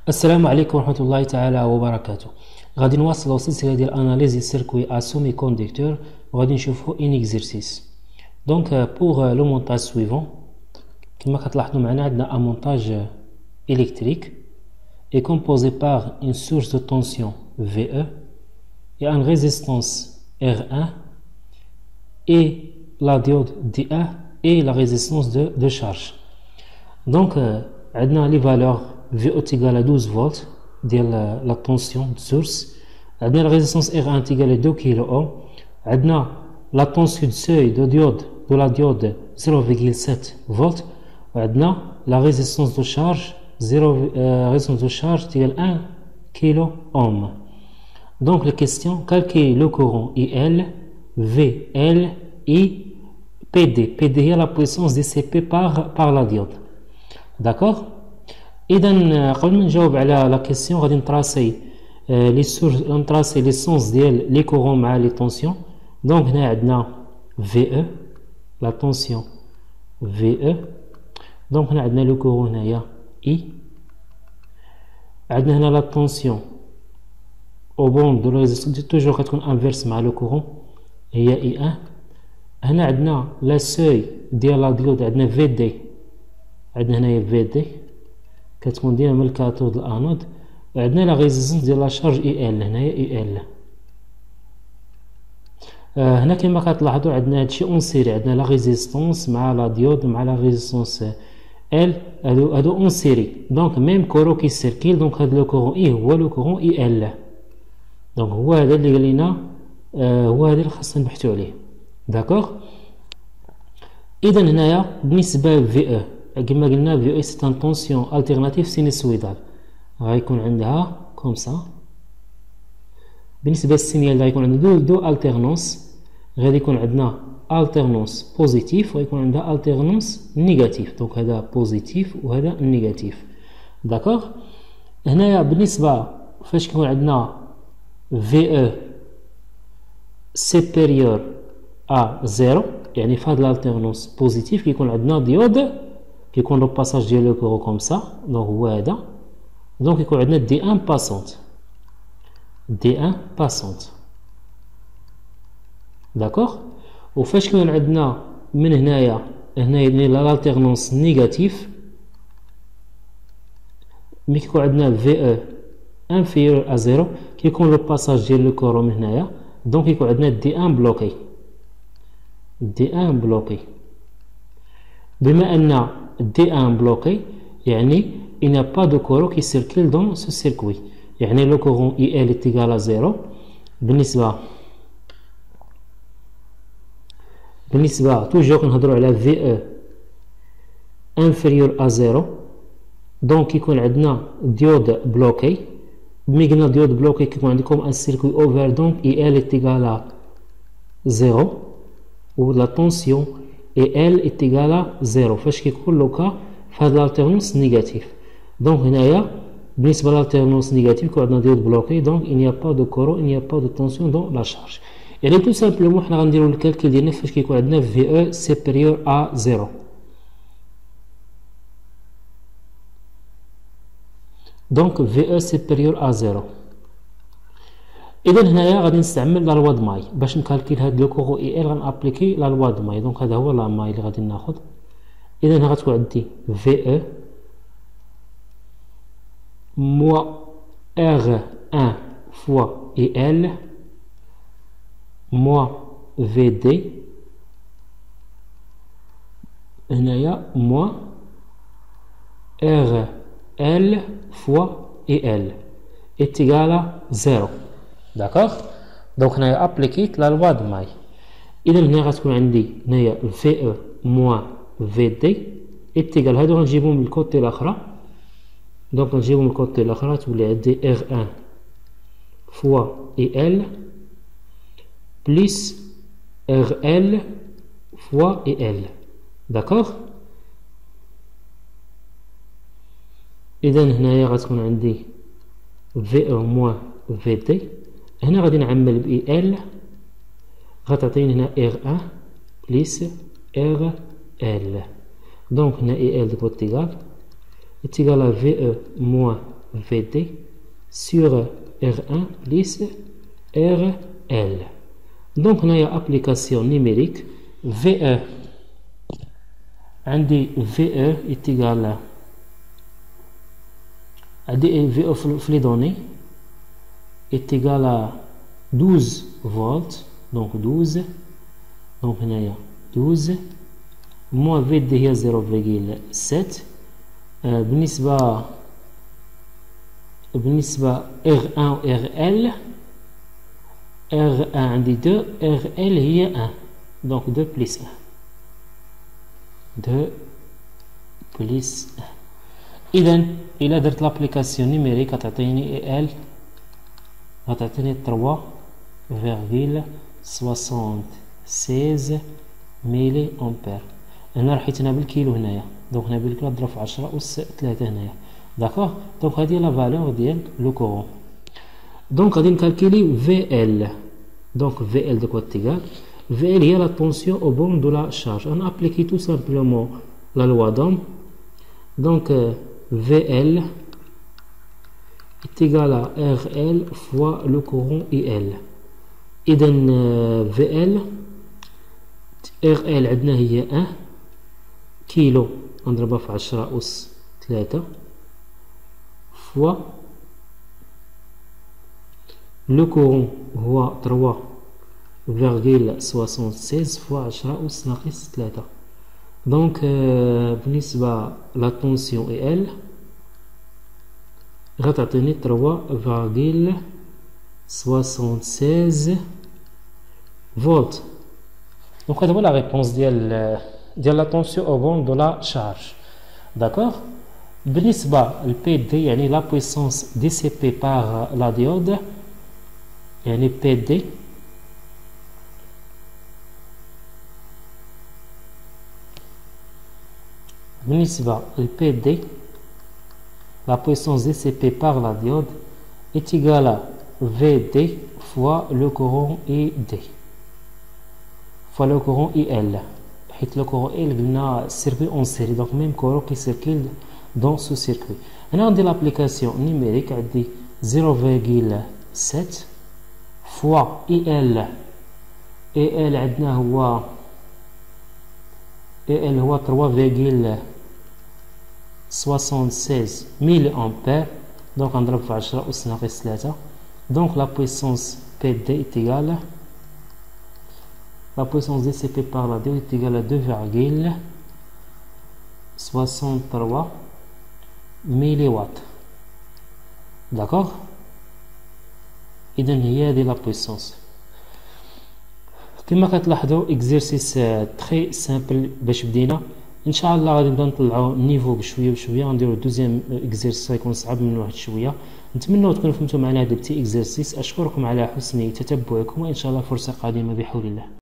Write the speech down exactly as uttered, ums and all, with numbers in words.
السلام عليكم ورحمة الله تعالى وبركاته. غادي نواصلوا سلسلة ديال اناليز ديال سيركوي ا سومي كوندكتور وغادي نشوفوا ان اكزرسيس. دونك بوغ لو مونتاج سويفون كما كتلاحظوا معنا عندنا ان مونتاج électrique est composé par une source de tension V E et une résistance R un et la diode D un et la résistance de, de charge. Donc عندنا les valeurs V E est égal à douze volts ديال la tension de source. عندنا la résistance R un est égale à deux kilo ohms. عندنا la tension de seuil de diode de la diode zéro virgule sept volts. وعندنا la résistance de charge zéro euh, résistance de charge est égale à un kilo ohm. Donc la question, calculer le courant I L, V L et P D. P D est la puissance dissipée par, par la diode. D'accord? إذا قبل ما نجاوب على لا كيسيون غادي نطراسي لي سورس نطراسي لي سونس ديال لي كورون مع لي طونسيون. دونك هنا عندنا في او لا طونسيون في او. دونك هنا عندنا لو كورون هنايا اي. عندنا هنا لا طونسيون او بون دو ريزيستور توجور كتكون انفيرس مع لو كورون هي اي واحد. هنا عندنا لا سوي ديال لا ديود عندنا في دي. عندنا هنايا في دي كتكون ديما من الكاثود للانود. وعندنا لا ريزيستنس ديال لا شارج اي ال هنايا اي ال. آه هنا كما كتلاحظوا عندنا هادشي اون سيري. عندنا لا ريزيستنس مع لا ديود مع لا ريزيستنس ال هادو هادو اون سيري. دونك ميم كورو كي سيركيل. دونك هاد لو كورون اي هو لو كورون اي ال. دونك هو هذا اللي قال لنا آه هو هذا اللي خاصنا نبحثوا عليه. داكوغ. اذا هنايا بالنسبه لفي او كما قلنا في او سي ان طونسيون التيرناتيف سينوسويدال غيكون عندها كوم سا. بالنسبه للسينيال غيكون عندنا دو دو التيرنونس. غادي يكون عندنا التيرنونس بوزيتيف ويكون عندها التيرنونس نيجاتيف. دونك هذا بوزيتيف وهذا نيجاتيف. داكوغ. هنايا بالنسبه فاش كيكون عندنا في او سيبيريور ا زيرو يعني في هاد الالتيرنونس بوزيتيف كيكون عندنا ديود كيكون لو باساج ديال لو كورو كوم سا. دونك هو هذا. دونك يكون عندنا دي واحد باسونت دي واحد باسونت. داكوغ. وفاش كيكون عندنا من هنايا هنايا لالتيرنونس نيجاتيف ملي كيكون عندنا في او انفيريور ا زيرو كيكون لو باساج ديال لو كورو من هنايا. دونك يكون عندنا دي واحد بلوكي دي واحد بلوكي. بما ان دي واحد bloqué يعني il n'y a pas de courant qui circule dans ce circuit. يعني le courant I L est égal à zéro. بالنسبة بالنسبة toujours كنهضروا على V E inférieur à zéro. donc يكون عندنا ديود بلوكي. ملي قلنا ديود بلوكي كيكون عندكم un circuit ouvert donc I L est égal à zéro ou la tension et L est égal à zéro فاش كيكون لو كا في هاد l'alternance négatif. donc هنايا بالنسبة للالتيرنونس نيجاتيف كيكون عندنا ديود بلوكي. donc il n'y a pas de courant il n'y a pas de tension dans la charge. يعني tout simplement حنا غنديرو الكالكول ديالنا فاش كيكون عندنا في او supérieur à zéro. donc في او supérieur à zéro. اذا هنايا غادي نستعمل لا لوا د ماي باش نكالكيل هاد لو كورو اي ال. غنابليكي لا لوا د ماي. دونك هذا هو لا ماي اللي غادي ناخذ. اذا هنا غتكون عندي في او موا ار واحد فوا اي ال موا في دي هنايا موا ار ال فوا اي ال est égal à zéro. داكوغ. دونك هنايا ابليكيت لا لوا د ماي. اذا هنا غتكون عندي هنايا في او موان في دي اتيكال هادو غنجيبهم من الكوتي الاخرى. دونك غنجيبهم من الكوتي الاخرى تولي عندي ار واحد فوا اي ال بليس ار ال فوا اي ال. داكوغ. اذا هنايا غتكون عندي في او موان في دي. هنا غادي نعمل ب اي ال غتعطيني هنا ار واحد بليس ار ال. دونك هنا اي ال دوت ايكال est égal à V E moins V D sur R un plus R L. Donc on a une application numérique V E. عندي V E est égal à عندي V E في les données est égal à douze volts, donc douze, donc هنايا douze moins V D هي zéro virgule sept. بالنسبة بالنسبة R un و R L R un عندي deux R L هي un, donc deux plus un, deux plus un. إذا إلا درت لابليكاسيون نيميريك غتعطيني ال غتعطيني trois virgule soixante-seize ميلي أمبير. هنا رحيت هنا بالكيلو هنايا، دونك هنا بالكيلو نضرب في عشرة أس ثلاثة هنايا. داكوغ، دونك هادي لا فالور ديال لو كورون. دونك غادي نكالكيلي في ال. دونك في ال دو تيغال في ال هي لا طونسيون أو بون دو لا شارج. أنا أبليكي تو سامبلومون لا لوا دوم. دونك في ال est égal à R L fois le courant I L. إذا V L R L عندنا هي un كيلو نضربها في عشرة أس ثلاثة fois le courant هو trois virgule soixante-seize fois عشرة أس ناقص ثلاثة. دونك بالنسبة لا طونسيون I L غتعطيني trois virgule soixante-seize volts. Donc هذا هو la réponse ديال ديال la tension au bon de la charge. D'accord. بالنسبة ل P D يعني la puissance dissipée par la diode يعني P D بالنسبة ل P D la puissance dissipée par la diode est égale à V D fois le courant I D fois le courant I L. حيت le courant I L قلنا circuit en série, donc même courant qui circule dans ce circuit. هنا عندي l'application numérique عندي zéro virgule sept fois I L. I L عندنا هو I L هو trois virgule soixante-seize ميلي أمبير. donc نضرب في عشرة أس ناقص ثلاثة. donc la puissance P D est égale la puissance dissipée par la diode est égale à deux virgule soixante-trois milliwatts. d'accord. إذا هي هذه la puissance. كما كتلاحظوا exercice très simple باش بدينا. ان شاء الله غادي نبدا نطلعوا النيفو بشويه بشويه. غنديروا دوزيام اكزرسيس غيكون صعب من واحد شويه. نتمنى تكونوا فهمتوا معنا هذا البتي اكزرسيس. اشكركم على حسن تتبعكم وان شاء الله فرصه قادمه بحول الله.